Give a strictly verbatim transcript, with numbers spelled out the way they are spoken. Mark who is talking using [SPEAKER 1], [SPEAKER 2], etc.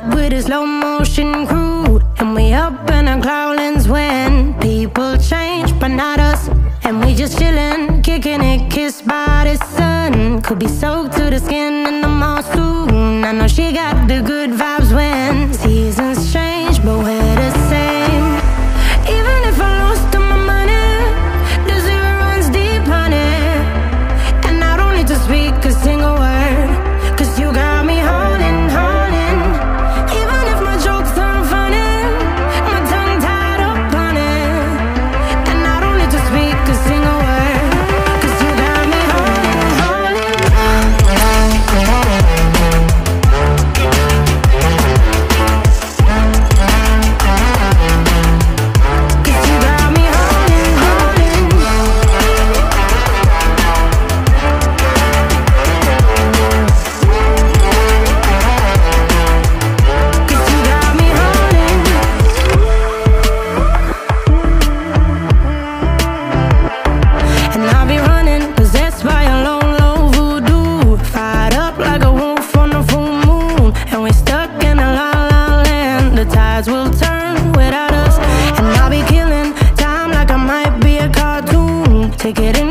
[SPEAKER 1] with a slow motion crew, and we up in our cloudlands when people change, but not us. And we just chillin', kicking it, kissed by the sun. Could be soaked to the skin in the mall soon. I know she got the good vibes when seasons change, but we're the same. Even if I lost all my money, the zero runs deep, honey. And I don't need to speak a single word, cause you got me holding, holding. Even if my jokes aren't funny, my tongue tied up on it. And I don't need to speak a single word, cause you got me holding, holding. Cause you got me holding, holding. Cause you got me holding. And I'll be running, possessed by a low, low voodoo. Fired up like a wolf on a full moon. And we're stuck in a la la land. The tides will turn without us. And I'll be killing time like I might be a cartoon. Take it in